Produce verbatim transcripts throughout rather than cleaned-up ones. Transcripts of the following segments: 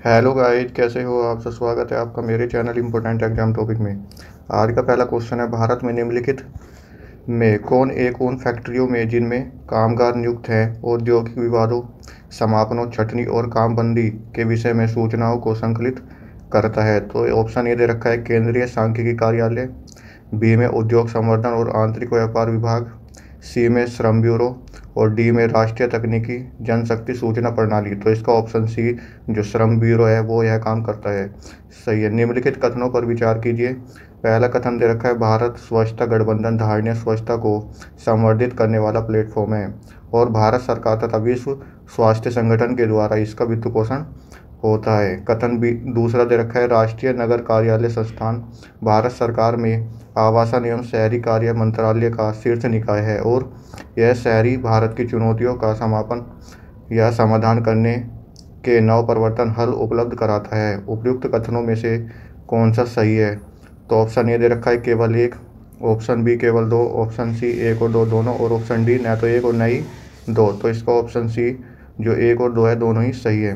Hello guys, कैसे हो आप? सब स्वागत है आपका मेरे चैनल इम्पोर्टेंट एग्जाम टॉपिक में। आज का पहला क्वेश्चन है, भारत में निम्नलिखित में कौन एक उन फैक्ट्रियों में जिनमें कामगार नियुक्त हैं औद्योगिक विवादों, समापनों, छटनी और कामबंदी के विषय में सूचनाओं को संकलित करता है? तो ऑप्शन ए दे रखा है केंद्रीय सांख्यिकी कार्यालय, बी में उद्योग संवर्धन और आंतरिक व्यापार विभाग, सी में श्रम ब्यूरो और डी में राष्ट्रीय तकनीकी जनशक्ति सूचना प्रणाली। तो इसका ऑप्शन सी जो श्रम ब्यूरो है वो यह काम करता है, सही है। निम्नलिखित कथनों पर विचार कीजिए। पहला कथन दे रखा है, भारत स्वच्छता गठबंधन धारणीय स्वच्छता को संवर्धित करने वाला प्लेटफॉर्म है और भारत सरकार तथा विश्व स्वास्थ्य संगठन के द्वारा इसका वित्त पोषण होता है। कथन भी दूसरा दे रखा है, राष्ट्रीय नगर कार्यालय संस्थान भारत सरकार में आवासन एवं शहरी कार्य मंत्रालय का शीर्ष निकाय है और यह शहरी भारत की चुनौतियों का समापन या समाधान करने के नव प्रवर्तन हल उपलब्ध कराता है। उपयुक्त कथनों में से कौन सा सही है? तो ऑप्शन ए दे रखा है केवल एक, ऑप्शन बी केवल दो, ऑप्शन सी एक और दो दोनों और ऑप्शन डी न तो एक और न ही दो। तो इसका ऑप्शन सी जो एक और दो है दोनों ही सही है।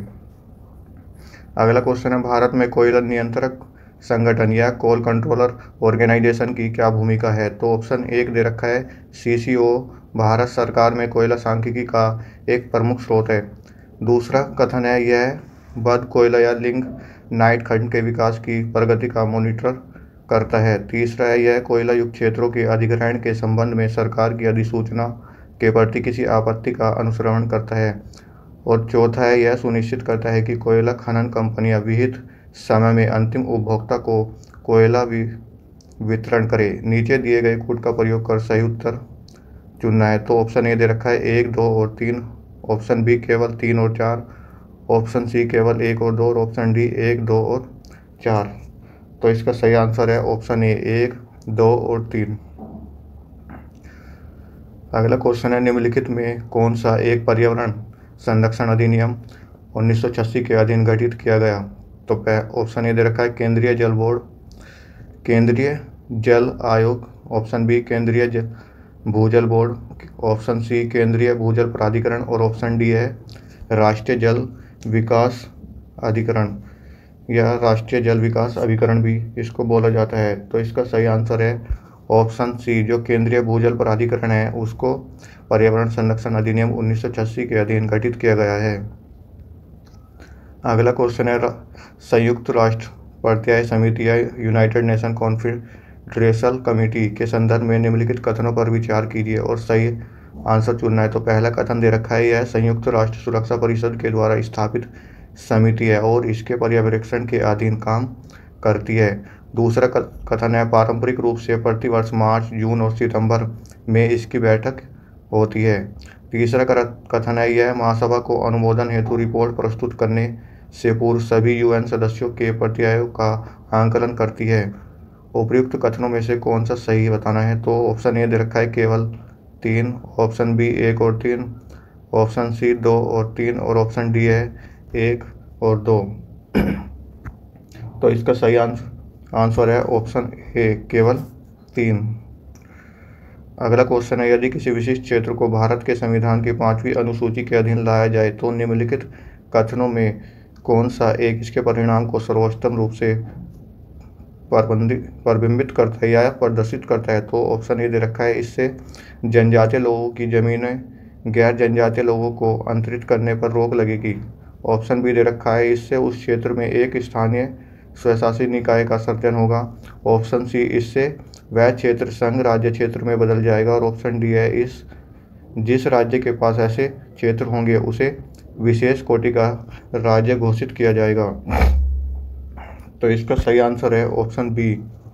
अगला क्वेश्चन है, भारत में कोयला नियंत्रक संगठन या कोल कंट्रोलर ऑर्गेनाइजेशन की क्या भूमिका है? तो ऑप्शन एक दे रखा है सी सी ओ भारत सरकार में कोयला सांख्यिकी का एक प्रमुख स्रोत है। दूसरा कथन है यह बद कोयला या लिंग नाइट खंड के विकास की प्रगति का मॉनिटर करता है। तीसरा है यह कोयला युक्त क्षेत्रों के अधिग्रहण के संबंध में सरकार की अधिसूचना के प्रति किसी आपत्ति का अनुश्रवण करता है। और चौथा है यह सुनिश्चित करता है कि कोयला खनन कंपनियां विहित समय में अंतिम उपभोक्ता को कोयला वितरण करें। नीचे दिए गए कोड का प्रयोग कर सही उत्तर चुनना है। तो ऑप्शन ए दे रखा है एक, दो और तीन, ऑप्शन बी केवल तीन और चार, ऑप्शन सी केवल एक और दो और ऑप्शन डी एक, दो और चार। तो इसका सही आंसर है ऑप्शन ए एक, दो और तीन। अगला क्वेश्चन है, निम्नलिखित में कौन सा एक पर्यावरण संरक्षण अधिनियम उन्नीस सौ छियासी के अधीन गठित किया गया? तो ऑप्शन ए दे रखा है केंद्रीय जल बोर्ड, केंद्रीय जल आयोग, ऑप्शन बी केंद्रीय जल भूजल बोर्ड, ऑप्शन सी केंद्रीय भूजल प्राधिकरण और ऑप्शन डी है राष्ट्रीय जल विकास अधिकरण या राष्ट्रीय जल विकास अभिकरण भी इसको बोला जाता है। तो इसका सही आंसर है ऑप्शन सी जो केंद्रीय भूजल प्राधिकरण है उसको पर्यावरण संरक्षण अधिनियम उन्नीस सौ छियासी के अधीन गठित किया गया है। अगला क्वेश्चन है, संयुक्त राष्ट्र पर्याय समिति या यूनाइटेड नेशन कॉन्फेडरेशन कमेटी के संदर्भ में निम्नलिखित कथनों पर विचार कीजिए और सही आंसर चुनना है। तो पहला कथन दे रखा है यह संयुक्त राष्ट्र सुरक्षा परिषद के द्वारा स्थापित समिति है और इसके पर्यवेक्षण के अधीन काम करती है। दूसरा कथन है, पारंपरिक रूप से प्रतिवर्ष मार्च, जून और सितंबर में इसकी बैठक होती है। तीसरा कथन है यह महासभा को अनुमोदन हेतु रिपोर्ट प्रस्तुत करने से पूर्व सभी यूएन सदस्यों के प्रत्ययों का आंकलन करती है। उपयुक्त कथनों में से कौन सा सही बताना है? तो ऑप्शन ए दे रखा है केवल तीन, ऑप्शन बी एक और तीन, ऑप्शन सी दो और तीन और ऑप्शन डी है एक और दो। तो इसका सही आंसर है ऑप्शन ए केवल तीन। अगला क्वेश्चन है, यदि किसी विशिष्ट क्षेत्र को भारत के संविधान की पांचवी अनुसूची के अधीन लाया जाए तो निम्नलिखित कथनों में कौन सा एक इसके परिणाम को सर्वोत्तम रूप से प्रतिबिंबित करता है या प्रदर्शित करता है? तो ऑप्शन ए दे रखा है इससे जनजातीय लोगों की जमीनें गैर जनजातीय लोगों को अंतरित करने पर रोक लगेगी। ऑप्शन बी दे रखा है इससे उस क्षेत्र में एक स्थानीय स्वशासी निकाय का सृजन होगा। ऑप्शन सी इससे वह क्षेत्र संघ राज्य क्षेत्र में बदल जाएगा और ऑप्शन डी है इस जिस राज्य के पास ऐसे क्षेत्र होंगे उसे विशेष कोटि का राज्य घोषित किया जाएगा। तो इसका सही आंसर है ऑप्शन बी।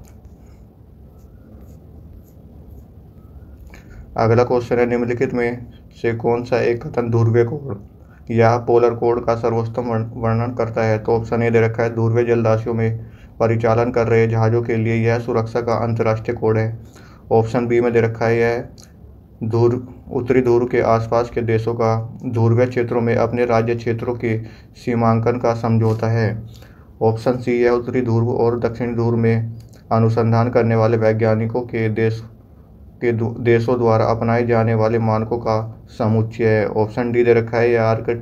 अगला क्वेश्चन है, निम्नलिखित में से कौन सा एक कथन ध्रुवीय कोड या पोलर कोड का सर्वोत्तम वर्णन करता है? तो ऑप्शन ए दे रखा है ध्रुवीय जलराशियों में परिचालन कर रहे जहाज़ों के लिए यह सुरक्षा का अंतर्राष्ट्रीय कोड है। ऑप्शन बी में दे रखा है यह ध्रुव उत्तरी ध्रुव के आसपास के देशों का ध्रुवीय क्षेत्रों में अपने राज्य क्षेत्रों के सीमांकन का समझौता है। ऑप्शन सी यह उत्तरी ध्रुव और दक्षिणी ध्रुव में अनुसंधान करने वाले वैज्ञानिकों के देश के देशों द्वारा अपनाए जाने वाले मानकों का समुच्चय है। ऑप्शन डी दे रखा है यह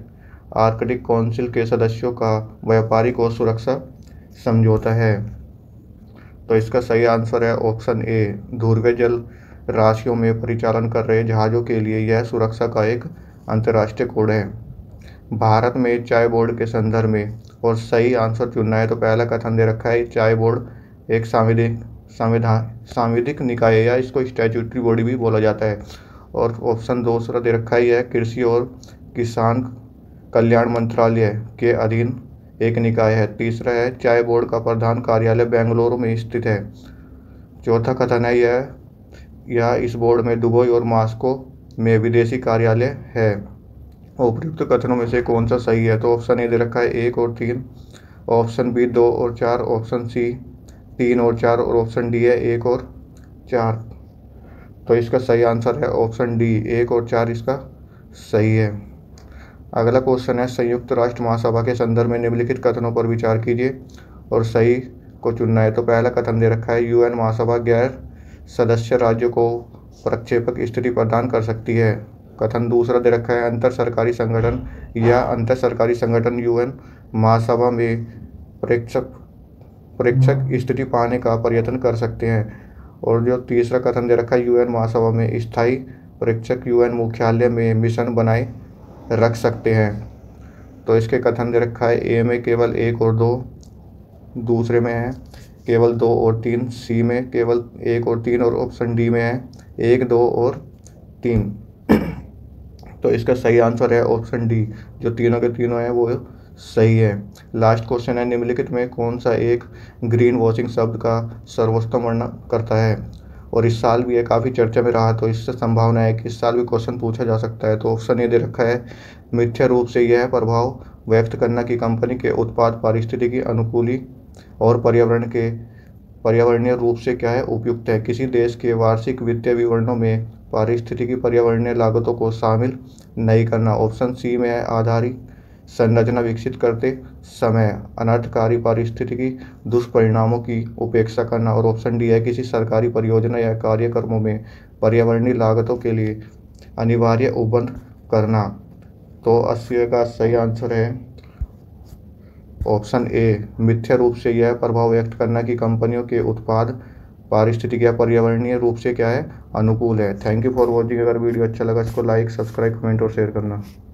आर्कटिक काउंसिल के सदस्यों का व्यापारिक और सुरक्षा समझौता है। तो इसका सही आंसर है ऑप्शन ए, ध्रुवीय जल राशियों में परिचालन कर रहे जहाज़ों के लिए यह सुरक्षा का एक अंतर्राष्ट्रीय कोड है। भारत में चाय बोर्ड के संदर्भ में और सही आंसर चुनना है तो पहला कथन दे रखा है, चाय बोर्ड एक सांविधिक संविधान सांविधिक निकाय है या इसको स्टैट्यूटरी बॉडी भी बोला जाता है। और ऑप्शन दूसरा दे रखा है, यह कृषि और किसान कल्याण मंत्रालय के अधीन एक निकाय है। तीसरा है, चाय बोर्ड का प्रधान कार्यालय बेंगलुरु में स्थित है। चौथा कथन है, यह यह इस बोर्ड में दुबई और मॉस्को में विदेशी कार्यालय है। उपयुक्त कथनों में से कौन सा सही है? तो ऑप्शन ए दे रखा है एक और तीन, ऑप्शन बी दो और चार, ऑप्शन सी तीन और चार और ऑप्शन डी है एक और चार। तो इसका सही आंसर है ऑप्शन डी, एक और चार इसका सही है। अगला क्वेश्चन है, संयुक्त राष्ट्र महासभा के संदर्भ में निम्नलिखित कथनों पर विचार कीजिए और सही को चुनना है। तो पहला कथन दे रखा है, यूएन महासभा गैर सदस्य राज्यों को प्रक्षेपक स्थिति प्रदान कर सकती है। कथन दूसरा दे रखा है, अंतर सरकारी संगठन या अंतर सरकारी संगठन यूएन महासभा में प्रेक्षक प्रेक्षक स्थिति पाने का प्रयत्न कर सकते हैं। और जो तीसरा कथन दे रखा है, यूएन महासभा में स्थायी प्रेक्षक यूएन मुख्यालय में मिशन बनाए रख सकते हैं। तो इसके कथन दे रखा है, ए में केवल एक और दो, दूसरे में है केवल दो और तीन, सी में केवल एक और तीन और ऑप्शन डी में है एक, दो और तीन। तो इसका सही आंसर है ऑप्शन डी, जो तीनों के तीनों हैं वो सही है। लास्ट क्वेश्चन है, निम्नलिखित में कौन सा एक ग्रीन वॉशिंग शब्द का सर्वोत्तम वर्णन करता है? और इस साल भी ये काफ़ी चर्चा में रहा, तो इससे संभावना है कि इस साल भी क्वेश्चन पूछा जा सकता है। तो ऑप्शन ए दे रखा है, मिथ्या रूप से यह प्रभाव व्यक्त करना कि कंपनी के उत्पाद पारिस्थितिकी अनुकूली और पर्यावरण के पर्यावरणीय रूप से क्या है उपयुक्त है। किसी देश के वार्षिक वित्तीय विवरणों में पारिस्थितिकी पर्यावरणीय लागतों को शामिल नहीं करना। ऑप्शन सी में है, आधारित संरचना विकसित करते समय अनर्थकारी पारिस्थितिकी दुष्परिणामों की उपेक्षा करना। और ऑप्शन डी है, किसी सरकारी परियोजना या कार्यक्रमों में पर्यावरणीय लागतों के लिए अनिवार्य उपबंध करना। तो अस्सी का सही आंसर है ऑप्शन ए, मिथ्या रूप से यह प्रभाव व्यक्त करना कि कंपनियों के उत्पाद पारिस्थितिकी या पर्यावरणीय रूप से क्या है अनुकूल है। Thank you for watching. अगर वीडियो अच्छा लगा इसको लाइक, सब्सक्राइब, कमेंट और शेयर करना।